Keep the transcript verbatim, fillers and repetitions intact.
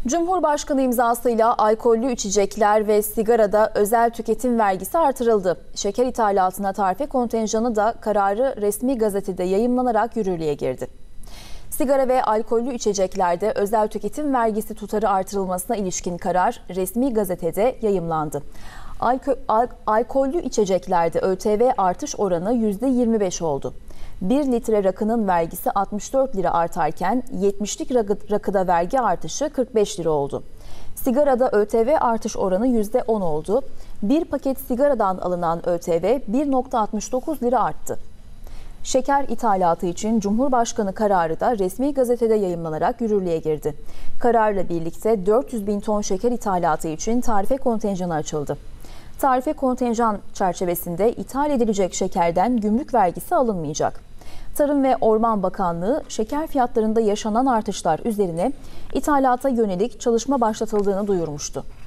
Cumhurbaşkanı imzasıyla alkollü içecekler ve sigarada özel tüketim vergisi artırıldı. Şeker ithalatına tarife kontenjanı da kararı resmi gazetede yayımlanarak yürürlüğe girdi. Sigara ve alkollü içeceklerde özel tüketim vergisi tutarı artırılmasına ilişkin karar resmi gazetede yayımlandı. Alko al alkollü içeceklerde ÖTV artış oranı yüzde yirmi beş oldu. bir litre rakının vergisi altmış dört lira artarken yetmişlik rakıda vergi artışı kırk beş lira oldu. Sigarada ÖTV artış oranı yüzde on oldu. Bir paket sigaradan alınan ÖTV bir virgül altmış dokuz lira arttı. Şeker ithalatı için Cumhurbaşkanı kararı da resmi gazetede yayımlanarak yürürlüğe girdi. Kararla birlikte dört yüz bin ton şeker ithalatı için tarife kontenjanı açıldı. Tarife kontenjan çerçevesinde ithal edilecek şekerden gümrük vergisi alınmayacak. Tarım ve Orman Bakanlığı şeker fiyatlarında yaşanan artışlar üzerine ithalata yönelik çalışma başlatıldığını duyurmuştu.